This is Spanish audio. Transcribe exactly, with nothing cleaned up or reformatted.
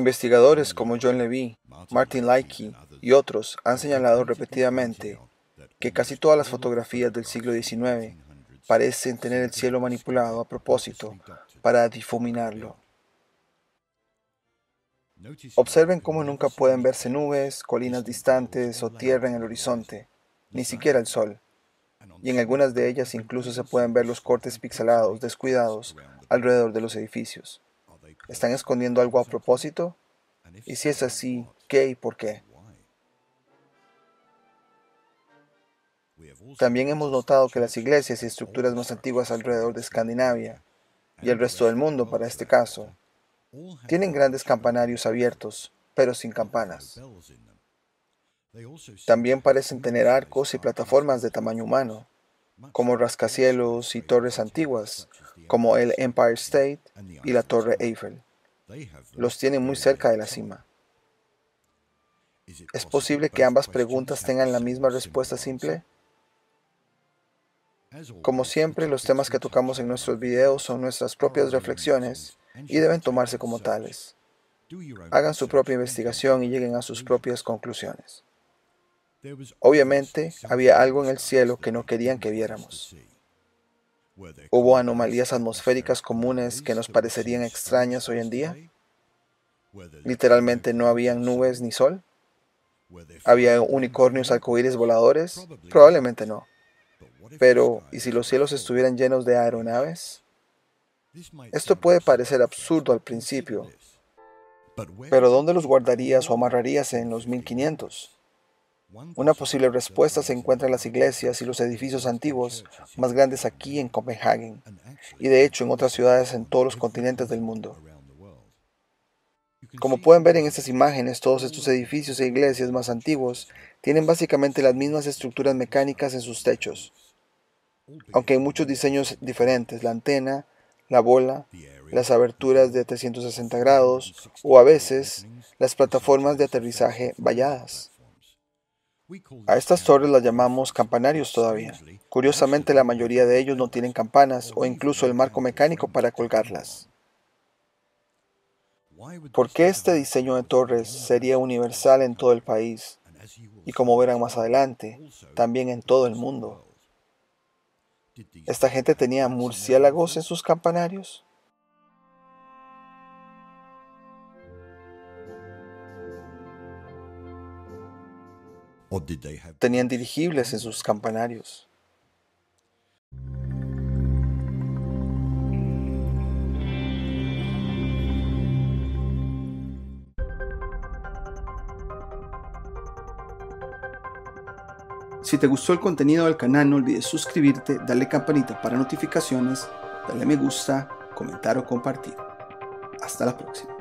Investigadores como John Levy, Martin Lickey y otros han señalado repetidamente que casi todas las fotografías del siglo diecinueve parecen tener el cielo manipulado a propósito para difuminarlo. Observen cómo nunca pueden verse nubes, colinas distantes o tierra en el horizonte, ni siquiera el sol. Y en algunas de ellas incluso se pueden ver los cortes pixelados, descuidados, alrededor de los edificios. ¿Están escondiendo algo a propósito? Y si es así, ¿qué y por qué? También hemos notado que las iglesias y estructuras más antiguas alrededor de Escandinavia, y el resto del mundo para este caso, tienen grandes campanarios abiertos, pero sin campanas. También parecen tener arcos y plataformas de tamaño humano, como rascacielos y torres antiguas, como el Empire State y la Torre Eiffel. Los tienen muy cerca de la cima. ¿Es posible que ambas preguntas tengan la misma respuesta simple? Como siempre, los temas que tocamos en nuestros videos son nuestras propias reflexiones y deben tomarse como tales. Hagan su propia investigación y lleguen a sus propias conclusiones. Obviamente, había algo en el cielo que no querían que viéramos. ¿Hubo anomalías atmosféricas comunes que nos parecerían extrañas hoy en día? ¿Literalmente no habían nubes ni sol? ¿Había unicornios arcoíris voladores? Probablemente no. Pero, ¿y si los cielos estuvieran llenos de aeronaves? Esto puede parecer absurdo al principio, pero ¿dónde los guardarías o amarrarías en los mil quinientos? Una posible respuesta se encuentra en las iglesias y los edificios antiguos más grandes aquí en Copenhague, y de hecho en otras ciudades en todos los continentes del mundo. Como pueden ver en estas imágenes, todos estos edificios e iglesias más antiguos tienen básicamente las mismas estructuras mecánicas en sus techos, aunque hay muchos diseños diferentes: la antena, la bola, las aberturas de trescientos sesenta grados o a veces las plataformas de aterrizaje valladas. A estas torres las llamamos campanarios todavía. Curiosamente, la mayoría de ellos no tienen campanas o incluso el marco mecánico para colgarlas. ¿Por qué este diseño de torres sería universal en todo el país? Y como verán más adelante, también en todo el mundo. ¿Esta gente tenía murciélagos en sus campanarios? ¿Tenían dirigibles en sus campanarios? Si te gustó el contenido del canal, no olvides suscribirte, darle campanita para notificaciones, darle me gusta, comentar o compartir. Hasta la próxima.